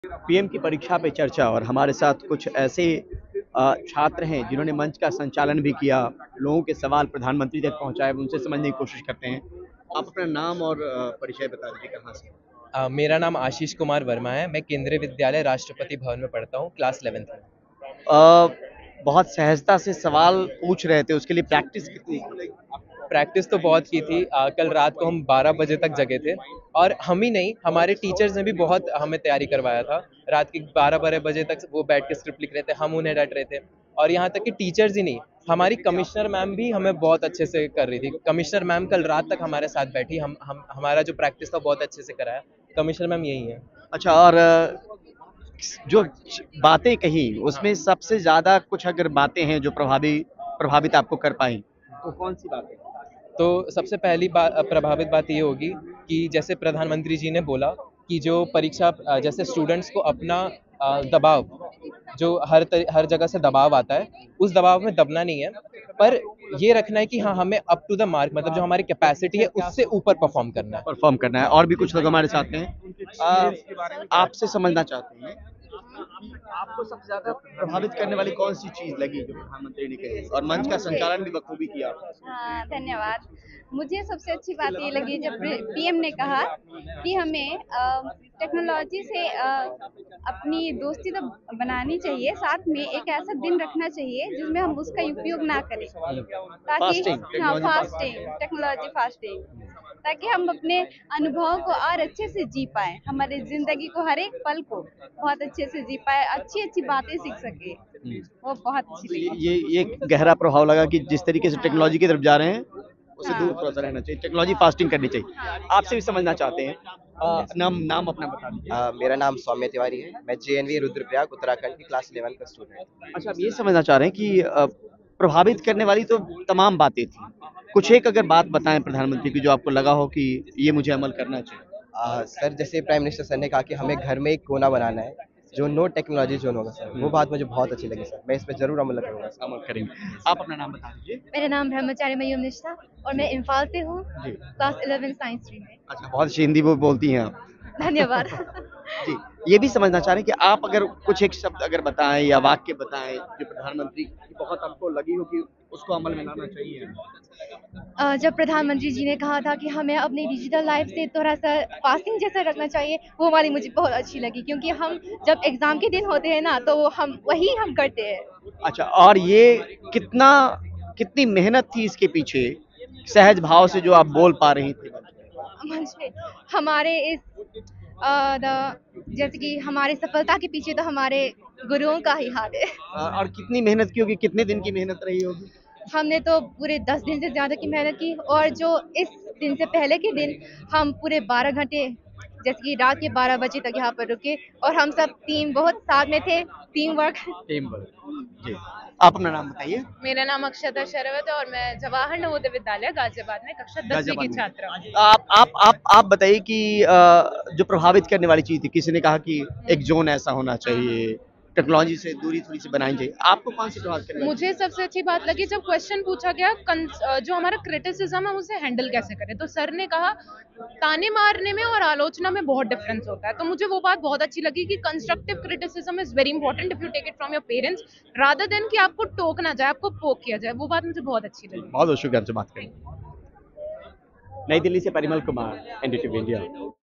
PM की परीक्षा पे चर्चा और हमारे साथ कुछ ऐसे छात्र हैं जिन्होंने मंच का संचालन भी किया, लोगों के सवाल प्रधानमंत्री तक पहुंचाए, उनसे समझने की कोशिश करते हैं। आप अपना नाम और परिचय बता दीजिए कहाँ से? मेरा नाम आशीष कुमार वर्मा है। मैं केंद्रीय विद्यालय राष्ट्रपति भवन में पढ़ता हूँ, क्लास 11th में। बहुत सहजता से सवाल पूछ रहे थे, उसके लिए प्रैक्टिस कितनी की? प्रैक्टिस तो बहुत की थी। कल रात को हम 12 बजे तक जगे थे और हम ही नहीं, हमारे टीचर्स ने भी बहुत हमें तैयारी करवाया था। रात के 12-12 बजे तक वो बैठ के स्क्रिप्ट लिख रहे थे, हम उन्हें डांट रहे थे। और यहाँ तक कि टीचर्स ही नहीं, हमारी कमिश्नर मैम भी हमें बहुत अच्छे से कर रही थी। कमिश्नर मैम कल रात तक हमारे साथ बैठी, हमारा जो प्रैक्टिस था बहुत अच्छे से कराया। कमिश्नर मैम यही है। अच्छा, और जो बातें कही उसमें सबसे ज्यादा कुछ अगर बातें हैं जो प्रभावित आपको कर पाई, तो कौन सी बातें? तो सबसे पहली बात, प्रभावित बात ये होगी कि जैसे प्रधानमंत्री जी ने बोला कि जो परीक्षा, जैसे स्टूडेंट्स को अपना दबाव, जो हर जगह से दबाव आता है, उस दबाव में दबना नहीं है, पर ये रखना है कि हाँ, हमें अप टू द मार्क, मतलब जो हमारी कैपेसिटी है उससे ऊपर परफॉर्म करना है। और भी कुछ लोग हमारे साथ हैं, आपसे समझना चाहते हैं, आपको सबसे ज्यादा प्रभावित करने वाली कौन सी चीज लगी जो प्रधानमंत्री ने कही और मंच का संचालन भी बखूबी किया? हाँ, धन्यवाद। मुझे सबसे अच्छी बात ये लगी जब पीएम ने कहा कि हमें टेक्नोलॉजी से अपनी दोस्ती तो बनानी चाहिए, साथ में एक ऐसा दिन रखना चाहिए जिसमें हम उसका उपयोग ना करें, ताकि टेक्नोलॉजी फास्टिंग, ताकि हम अपने अनुभवों को और अच्छे से जी पाए, हमारी जिंदगी को हर एक पल को बहुत अच्छे से जी पाए, अच्छी अच्छी बातें सीख सके। वो बहुत अच्छी लगी। ये गहरा प्रभाव लगा कि जिस तरीके से टेक्नोलॉजी की तरफ जा रहे हैं उससे दूर थोड़ा सा रहना चाहिए, टेक्नोलॉजी फास्टिंग करनी चाहिए। आपसे भी समझना चाहते हैं, नाम अपना बता दीजिए। मेरा नाम सौम्य तिवारी है। मैं जेएनवी रुद्रप्रयाग उत्तराखंड की क्लास 11 का स्टूडेंट हूँ। अच्छा, आप ये समझना चाह रहे हैं कि प्रभावित करने वाली तो तमाम बातें थी, कुछ एक अगर बात बताएं प्रधानमंत्री की जो आपको लगा हो कि ये मुझे अमल करना चाहिए। सर, जैसे प्राइम मिनिस्टर सर ने कहा कि हमें घर में एक कोना बनाना है जो नो टेक्नोलॉजी जोन होगा सर, वो बात मुझे बहुत अच्छी लगी सर। मैं इस पर जरूर अमल करूंगा सर। अमल करेंगे। आप अपना नाम बता दीजिए। मेरा नाम ब्रह्मचारी मयूम निष्ठा और मैं इम्फाल से हूँ, जी। क्लास 11 साइंस स्ट्रीम में। अच्छा, बहुत अच्छी हिंदी वो बोलती हैं आप। धन्यवाद। जी, ये भी समझना चाह रहे हैं कि आप अगर कुछ एक शब्द अगर बताएं या वाक्य बताएं जो प्रधानमंत्री की बहुत आपको लगी हो कि उसको अमल में लाना चाहिए। जब प्रधानमंत्री जी ने कहा था कि हमें अपनी डिजिटल लाइफ से थोड़ा सा फास्टिंग जैसा रखना चाहिए, वो वाली मुझे बहुत अच्छी लगी, क्योंकि हम जब एग्जाम के दिन होते हैं ना, तो हम करते हैं। अच्छा, और ये कितनी मेहनत थी इसके पीछे, सहज भाव से जो आप बोल पा रही थी मंच पे हमारे इस जैसे कि हमारी सफलता के पीछे तो हमारे गुरुओं का ही हाथ है। और कितनी मेहनत की होगी, कितने दिन की मेहनत रही होगी? हमने तो पूरे 10 दिन से ज़्यादा की मेहनत की, और जो इस दिन से पहले के दिन हम पूरे 12 घंटे, जैसे कि रात के 12 बजे तक यहाँ पर रुके, और हम सब टीम बहुत साथ में थे, टीम वर्क। जी, आप अपना नाम बताइए। मेरा नाम अक्षता शरावत है और मैं जवाहर नवोदय विद्यालय गाजियाबाद में कक्षा 10वीं की छात्रा हूँ। आप बताइए कि जो प्रभावित करने वाली चीज थी, किसी ने कहा कि एक जोन ऐसा होना चाहिए, टेक्नोलॉजी से दूरी थोड़ी सी बनानी चाहिए, आपको कौन सी प्रभावित करने वाली? मुझे सबसे अच्छी बात लगी जब क्वेश्चन पूछा गया, जो हमारा क्रिटिसिज्म है उसे हैंडल कैसे करें, तो सर ने कहा ताने मारने में और आलोचना में बहुत डिफरेंस होता है। तो मुझे वो बात बहुत अच्छी लगी कि constructive criticism is very important if you take it from your parents rather than कि आपको टोकना जाए, आपको पोक किया जाए। वो बात मुझे बहुत अच्छी लगी। बहुत शुक्रिया, आपसे बात करें। नई दिल्ली से परिमल कुमार, एनडीटीवी इंडिया।